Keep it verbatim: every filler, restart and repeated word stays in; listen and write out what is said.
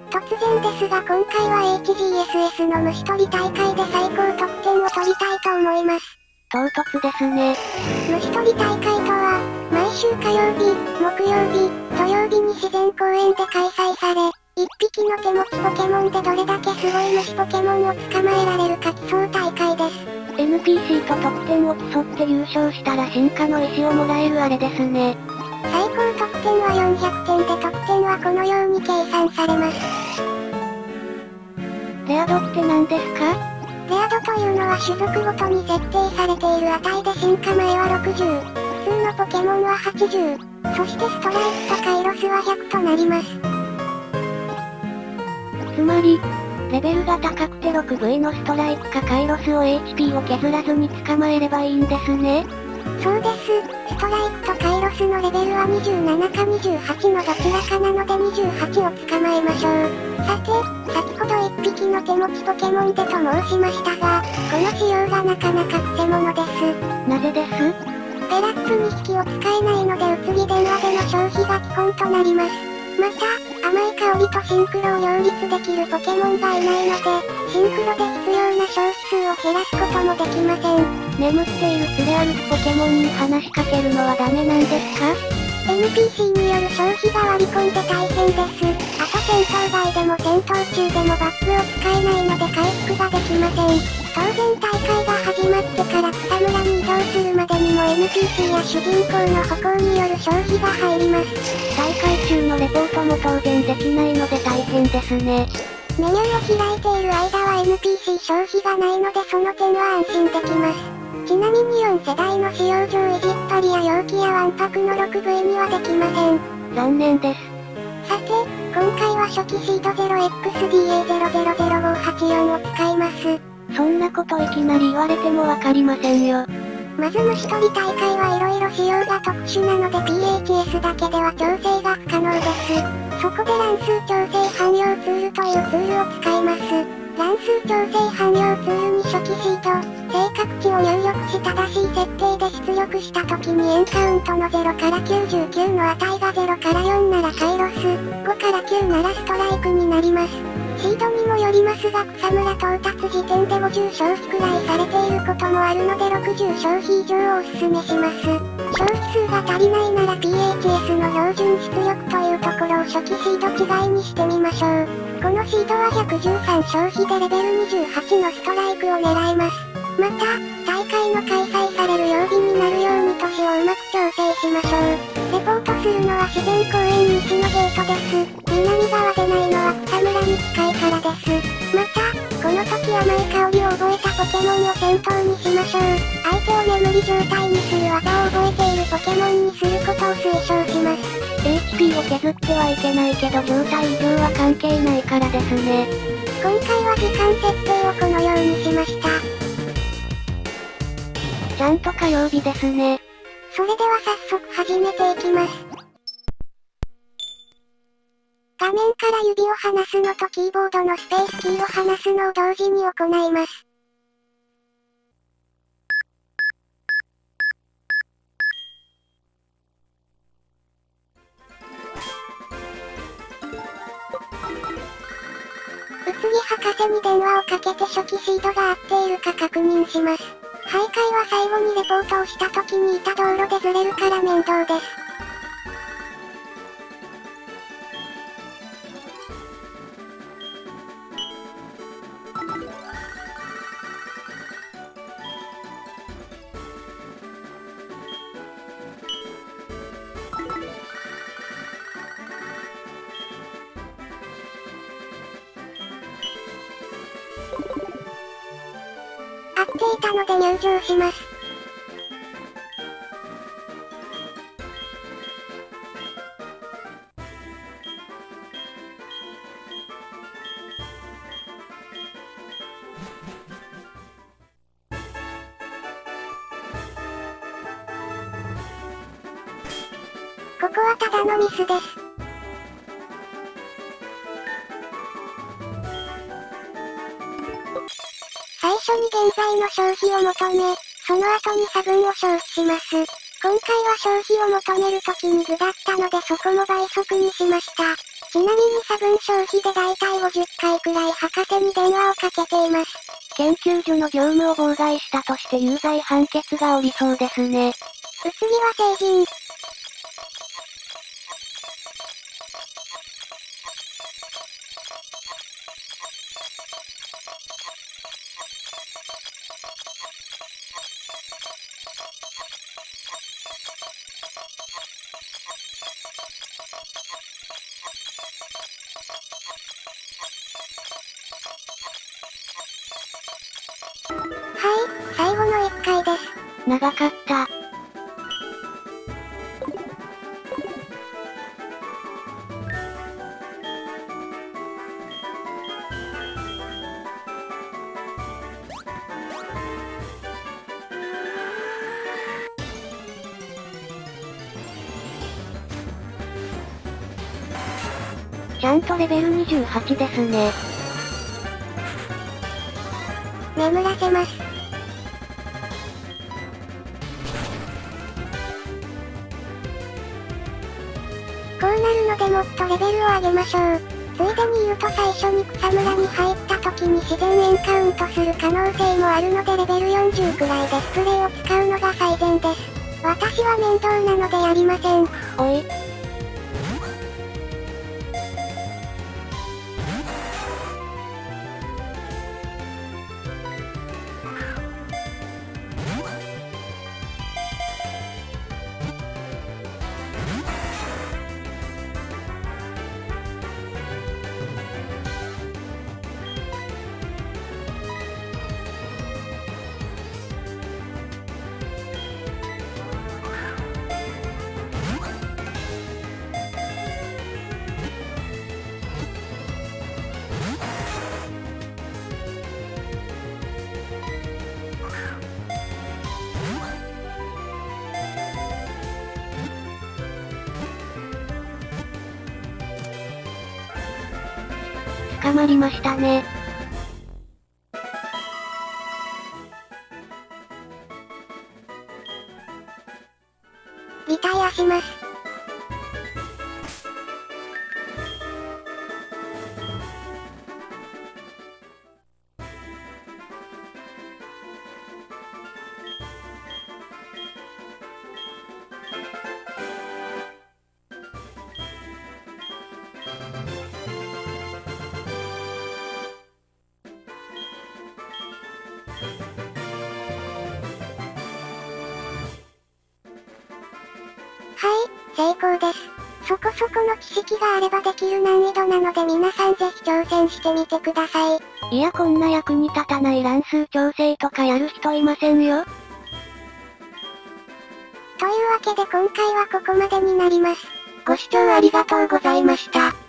突然ですが今回は エイチジーエスエス の虫取り大会で最高得点を取りたいと思います。 唐突ですね。 虫取り大会とは、毎週火曜日、木曜日、土曜日に自然公園で開催され、一匹の手持ちポケモンでどれだけすごい虫ポケモンを捕まえられるか競う大会です。 エヌピーシー と得点を競って優勝したら進化の石をもらえるあれですね。 最高得点はよんひゃくてんで得点はこのように計算されます。 レア度って何ですか？ レア度というのは種族ごとに設定されている値で進化前はろくじゅう、普通のポケモンははちじゅう、そしてストライクとカイロスはひゃくとなります。 つまり、レベルが高くて ろくブイ のストライクかカイロスを エイチピー を削らずに捕まえればいいんですね。 そうです。ストライクとカイロスのレベルはにじゅうななかにじゅうはちのどちらかなのでにじゅうはちを捕まえましょう。さて、先ほどいっぴきの手持ちポケモンでと申しましたが、この仕様がなかなかくせ者です。 なぜです？ ペラッツに匹を使えないのでうつぎ電話での消費が基本となります。また、甘い香りとシンクロを両立できるポケモンがいないので、シンクロで必要な消費数を減らすこともできません。 眠っている連れ歩くポケモンに話しかけるのはダメなんですか？ エヌピーシー による消費が割り込んで大変です。あと戦闘外でも戦闘中でもバッグを使えないので回復ができません。当然大会が始まってから草むらに移動するまでにも エヌピーシー や主人公の歩行による消費が入ります。 大会中のレポートも当然できないので大変ですね。 メニューを開いている間は エヌピーシー 消費がないのでその点は安心できます。ちなみによん世代の使用上いじっぱりや容器やわんぱくの ろくブイ にはできません。 残念です。 さて、今回は初期シード ゼロエックスディーエーゼロゼロゼロごはちよん を使います。 そんなこといきなり言われてもわかりませんよ。 まず虫取り大会はいろいろ仕様が特殊なので ピーエイチエス だけでは調整が不可能です。そこで乱数調整汎用ツールというツールを使います。乱数調整汎用ツールに初期シード、正確値を入力し正しい設定で出力した時にエンカウントのゼロからきゅうじゅうきゅうの値がゼロからよんならカイロス、ごからきゅうならストライクになります。シードにもよりますが草むら到達時点でごじゅう消費くらいされていることもあるのでろくじゅう消費以上をおすすめします。消費数が足りないなら ピーエイチエス の標準出力というところを初期シード違いにしてみましょう。このシードはひゃくじゅうさん消費でレベルにじゅうはちのストライクを狙えます。また、大会の開催される曜日になるように年をうまく調整しましょう。レポートするのは自然公園西のゲートです。南側でないのは草むらに近いからです。また、この時甘い香りを覚えたポケモンを先頭にしましょう。相手を眠り状態にする技を覚えているポケモンにすることを推奨します。 エイチピー を削ってはいけないけど状態異常は関係ないからですね。 今回は時間設定をこのようにしました。 ちゃんと火曜日ですね。 それでは早速始めていきます。画面から指を離すのとキーボードのスペースキーを離すのを同時に行います。うつぎ博士に電話をかけて初期シードが合っているか確認します。徘徊は最後にレポートをした時にいた道路でずれるから面倒です。合っていたので入場します。ここはただのミスです。最初に現在の消費を求め、その後に差分を消費します。今回は消費を求めるときに具だったのでそこも倍速にしました。ちちなみに差分消費でだいたいごじゅっかいくらい博士に電話をかけています。 研究所の業務を妨害したとして有罪判決が下りそうですね。 うつぎは成人。はい、最後のいっかいです。 長かった。ちゃんとレベルにじゅうはちですね。 眠らせます。こうなるのでもっとレベルを上げましょう。ついでに言うと最初に草むらに入った時に自然エンカウントする可能性もあるのでレベルよんじゅうくらいでスプレーを使うのが最善です。私は面倒なのでやりません。 おい。捕まりましたね。 リタイアします。はい、成功です。そこそこの知識があればできる難易度なので皆さんぜひ挑戦してみてください。 いやこんな役に立たない乱数調整とかやる人いませんよ。 というわけで今回はここまでになります。 ご視聴ありがとうございました。